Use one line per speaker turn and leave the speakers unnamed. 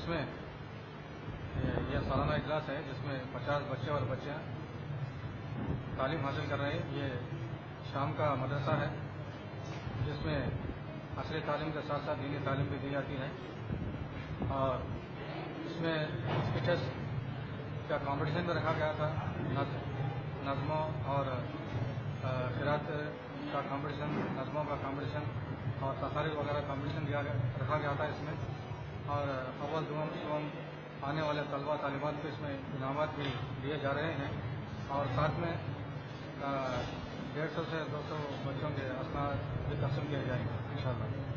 इसमें यह सालाना इजलास है जिसमें 50 बच्चे और बच्चियाँ तालीम हासिल कर रहे हैं। ये शाम का मदरसा है जिसमें असली तालीम के साथ साथ दीनी तालीम भी दी जाती है। और इसमें स्पीचेस का कंपटीशन भी रखा गया था, नज़्मों और क़िरात का कंपटीशन, नज़्मों का कंपटीशन और तक़रीर वगैरह कंपटीशन रखा गया था इसमें। और अव्वल दुआम शुआम आने वाले तलबा तालिबात को इसमें इनामात भी दिए जा रहे हैं। और साथ में 150 से 200 बच्चों के असनाद भी तक़सीम किए जाएंगे इंशाअल्लाह।